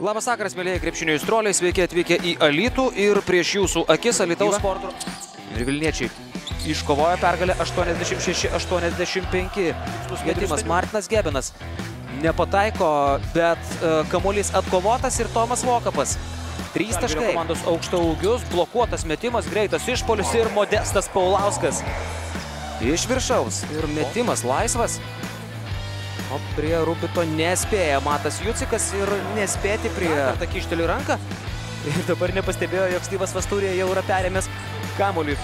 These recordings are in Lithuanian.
Labas vakaras, mėlyje krepšinio aistruoliai, sveiki atvykę į Alytų ir prieš jūsų akis Alytaus sporto. Ir Vilniečiai iškovojo pergalę 86-85. Metimas Martinas Gebenas nepataiko, bet kamuolys atkovotas ir Tomas Vokapas. 3 taškai. Komandos aukšto ūgius, blokuotas metimas, greitas išpolis ir Modestas Paulauskas. Iš viršaus ir metimas laisvas. O prie Rubito nespėja Matas Jucikas ir nespėti prie... Kartą kišteli ranką ir dabar nepastebėjo, jog Styvas Vasturija jau yra perėmęs kamuolį.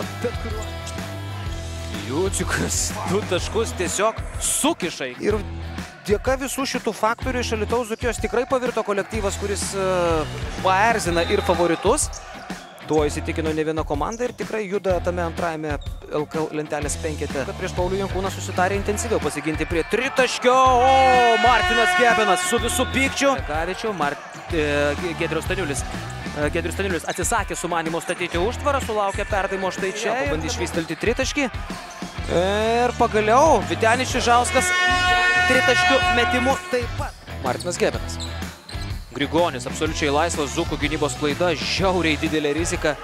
Jucikas 2 taškus tiesiog sukišai. Ir dėka visų šitų faktorių iš Alytaus Dzūkijos tikrai pavirto kolektyvas, kuris paerzina ir favoritus. Tuo įsitikino ne viena komanda ir tikrai juda tame antrajame LKL lentelės penkete. Kad prieš Paulių Jankūną susitarė intensyviau pasiginti prie tritaškio. O, Martinas Gebenas su visų pykčiu. Kavičiau, Giedrius Staniulis atsisakė sumanimo statyti užtvarą, sulaukė perdavimo štai čia. Pabandė išvystelti tritaškį. Ir pagaliau Vytenis Čižauskas tritaškių metimu taip pat. Martinas Gebenas. Grigonis absoliučiai laisvas, Dzūkų gynybos klaida, žiauriai didelė rizika.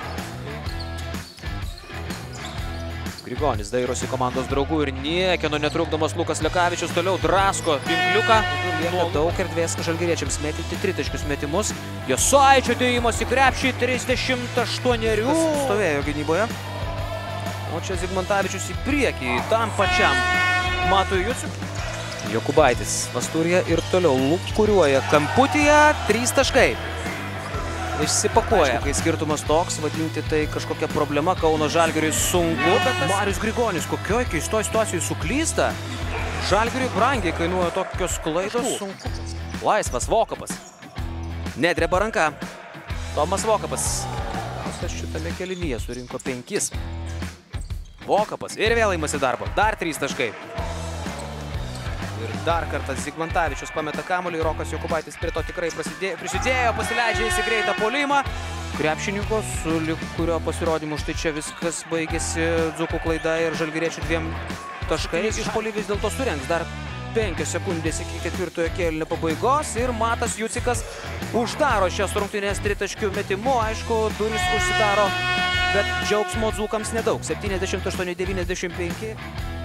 Grigonis dairosi komandos draugų ir niekieno netrukdomas Lukas Lekavičius toliau drasko tinkliuką. Lieka daug erdvės žalgiriečiams metyti tritaškius metimus. Jasaičio dėjimas į krepšį 38. Stovėjo gynyboje. O čia Zigmantavičius į priekį, tam pačiam Matui Jucikui. Jokubaitis Vasturija ir toliau lūkuriuoja kamputyje, 3 taškai. Išsipakuoja. Kai skirtumas toks, vadinti tai kažkokia problema, Kauno Žalgiriui sunku, bet Marius Grigonis kokioj keistoj situacijoj suklysta. Žalgiriui brangiai kainuoja tokios klaidos. Laisvas Vokapas. Nedreba ranka. Tomas Vokapas. Šitame kelinyje surinko 5. Vokapas ir vėl įmasi darbo. Dar 3 taškai. Ir dar kartą Zigmantavičius pameta kamuolį, Rokas Jokubaitis prie to tikrai prisidėjo, pasileidžia į greitą puolimą. Krepšininko, su kurio pasirodymu štai čia viskas baigėsi Dzūkų klaida ir žalgiriečių 2 taškais. Išpuolį vis dėlto surengs dar 5 sekundės iki 4 kėlinio pabaigos ir Matas Jucikas uždaro šias rungtynės tritaškių metimu. Aišku, durys užsidaro, bet džiaugsmo Dzūkams nedaug. 78-95.